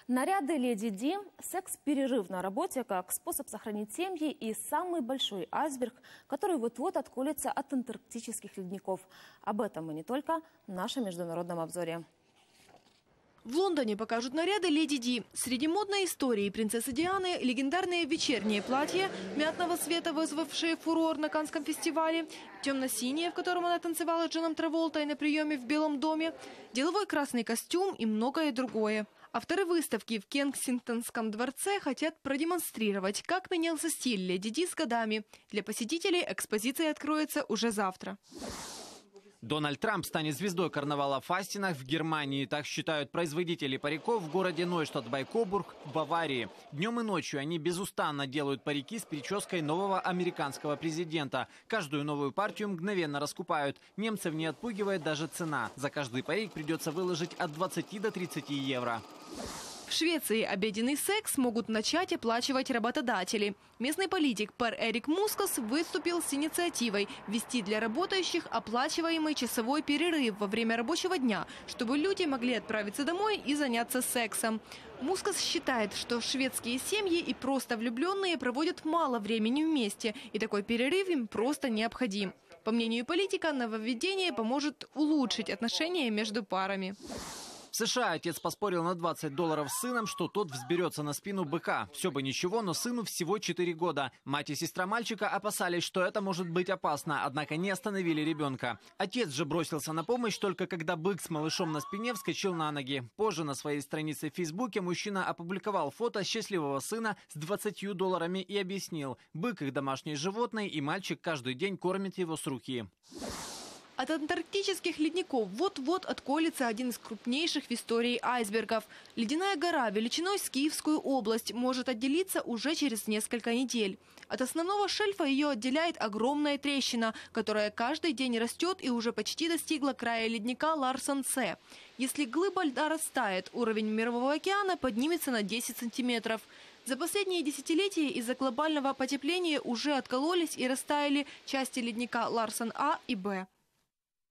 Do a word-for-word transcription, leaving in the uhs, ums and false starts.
Наряды Леди Ди, секс-перерыв на работе как способ сохранить семьи и самый большой айсберг, который вот-вот отколется от антарктических ледников. Об этом и не только в нашем международном обзоре. В Лондоне покажут наряды Леди Ди. Среди модной истории принцессы Дианы легендарные вечерние платья мятного цвета, вызвавшие фурор на Каннском фестивале, темно-синее, в котором она танцевала с Джоном Траволтой на приеме в Белом доме, деловой красный костюм и многое другое. Авторы выставки в Кенсингтонском дворце хотят продемонстрировать, как менялся стиль Леди Ди с годами. Для посетителей экспозиция откроется уже завтра. Дональд Трамп станет звездой карнавала в Фастинах в Германии. Так считают производители париков в городе Нойштадт-бай-Кобург в Баварии. Днем и ночью они безустанно делают парики с прической нового американского президента. Каждую новую партию мгновенно раскупают. Немцев не отпугивает даже цена. За каждый парик придется выложить от двадцати до тридцати евро. В Швеции обеденный секс могут начать оплачивать работодатели. Местный политик пэр Эрик Мускас выступил с инициативой ввести для работающих оплачиваемый часовой перерыв во время рабочего дня, чтобы люди могли отправиться домой и заняться сексом. Мускас считает, что шведские семьи и просто влюбленные проводят мало времени вместе, и такой перерыв им просто необходим. По мнению политика, нововведение поможет улучшить отношения между парами. В США отец поспорил на двадцать долларов с сыном, что тот взберется на спину быка. Все бы ничего, но сыну всего четыре года. Мать и сестра мальчика опасались, что это может быть опасно, однако не остановили ребенка. Отец же бросился на помощь только когда бык с малышом на спине вскочил на ноги. Позже на своей странице в Фейсбуке мужчина опубликовал фото счастливого сына с двадцатью долларами и объяснил: бык их домашнее животное, и мальчик каждый день кормит его с руки. От антарктических ледников вот-вот отколется один из крупнейших в истории айсбергов. Ледяная гора величиной с Киевскую область может отделиться уже через несколько недель. От основного шельфа ее отделяет огромная трещина, которая каждый день растет и уже почти достигла края ледника Ларсон-С. Если глыба льда растает, уровень Мирового океана поднимется на десять сантиметров. За последние десятилетия из-за глобального потепления уже откололись и растаяли части ледника Ларсон А и Б.